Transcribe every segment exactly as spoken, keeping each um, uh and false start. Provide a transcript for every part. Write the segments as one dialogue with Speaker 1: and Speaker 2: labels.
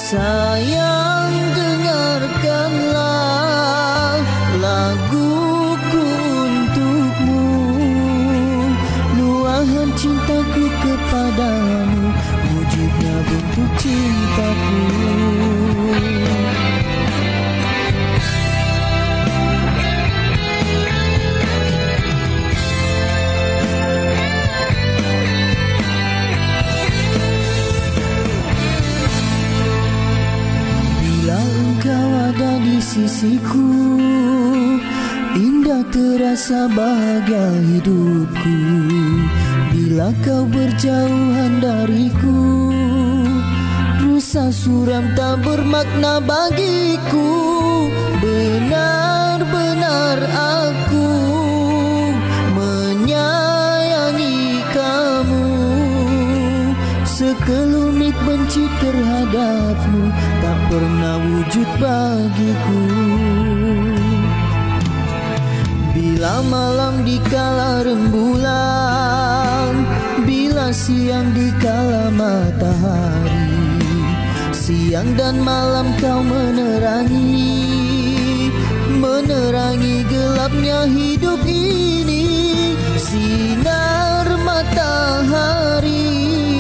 Speaker 1: Sayang, dengarkanlah laguku untukmu, luahan cintaku kepadamu, wujudnya bentuk cintaku. Di sisiku, indah terasa bahagia hidupku. Bila kau berjauhan dariku, rusa suram tak bermakna bagiku. Benar-benar aku menyayangi kamu, sekelumit benci terhadapmu tak pernah wujud bagiku. Bila malam dikala rembulan, bila siang dikala matahari, siang dan malam kau menerangi, menerangi gelapnya hidup ini. Sinar matahari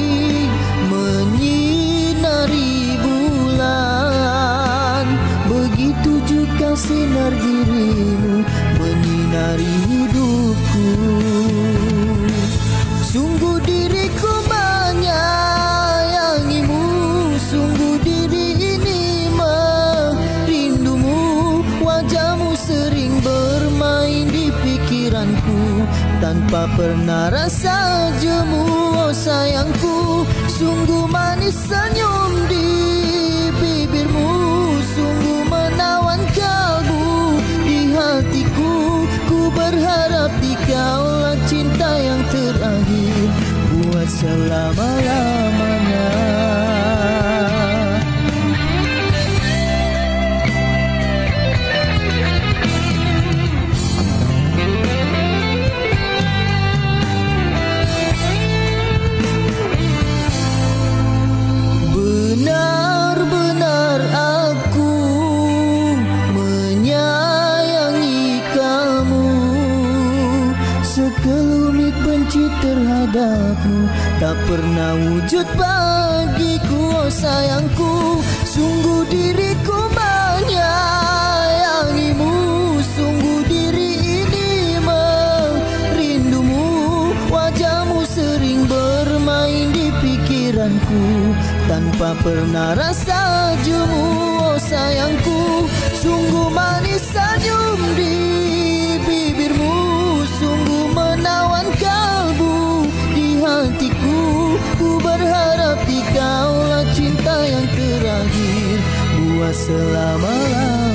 Speaker 1: menyinari bulan, begitu juga sinar dirimu menyinari hidupku. Sungguh diriku menyayangimu, sungguh diri ini merindumu. Wajahmu sering bermain di pikiranku, tanpa pernah rasa jemu. Oh sayangku, sungguh manis senyum di bibirmu, sungguh menawan kalbu di hatiku. Ku berharap dikaulah cinta yang terakhir buat selama-lamanya. Benar-benar aku menyayangi kamu, sekelumit benci terhadapmu tak pernah wujud bagiku. Oh sayangku, sungguh diriku menyayangimu, sungguh diri ini merindumu. Wajahmu sering bermain di pikiranku, tanpa pernah rasa jemu. Oh sayangku, sungguh manis senyum di bibirmu, sungguh menawan kalbu di hatiku. Ku berharap dikaulah cinta yang terakhir buat selama-lamanya.